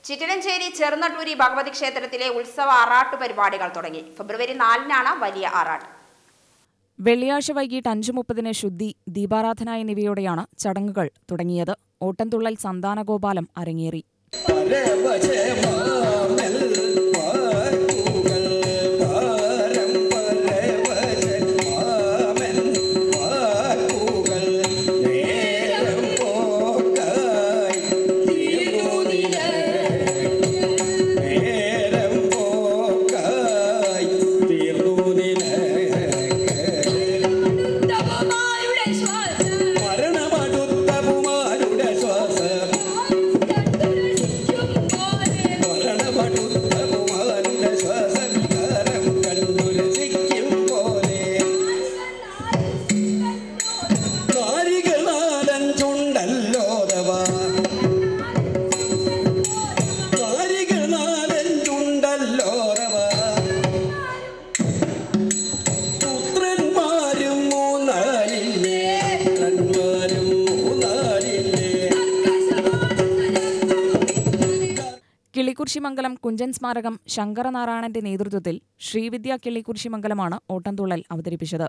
ചിറ്റലഞ്ചേരി ചെറുനട്ടൂരി ഭഗവതി ക്ഷേത്രത്തിലെ ഉത്സവ ആറാട്ട് പരിപാടികൾ തുടങ്ങി. ഫെബ്രുവരി 4-നാണ് വലിയ ആറാട്ട്. വെള്ളിയാഴ്ച വൈകിട്ട് 5:30 ശുദ്ധി, ദീപാരാധന എന്നിവയോടെയാണ് ചടങ്ങുകൾ തുടങ്ങിയത്. ഓട്ടംതുള്ളൽ സന്താനഗോപാലം അരങ്ങേറി. കിള്ളിക്കുറിശിമംഗലം കുഞ്ചൻ സ്മാരകം ശങ്കരനാരായണന്റെ നേതൃത്വത്തിൽ ശ്രീവിദ്യ കിള്ളിക്കുറിശിമംഗലമാണ് ഓട്ടംതുള്ളൽ അവതരിപ്പിച്ചത്.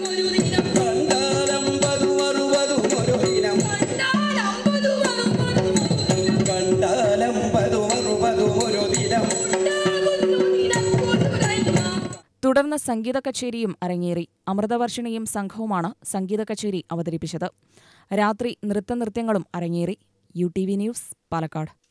തുടർന്ന് സംഗീത കച്ചേരിയും അരങ്ങേറി. അമൃതവർഷിണിയും സംഘവുമാണ് സംഗീത കച്ചേരി അവതരിപ്പിച്ചത്. രാത്രി നൃത്തനൃത്യങ്ങളും അരങ്ങേറി. UTV news, Palakkad.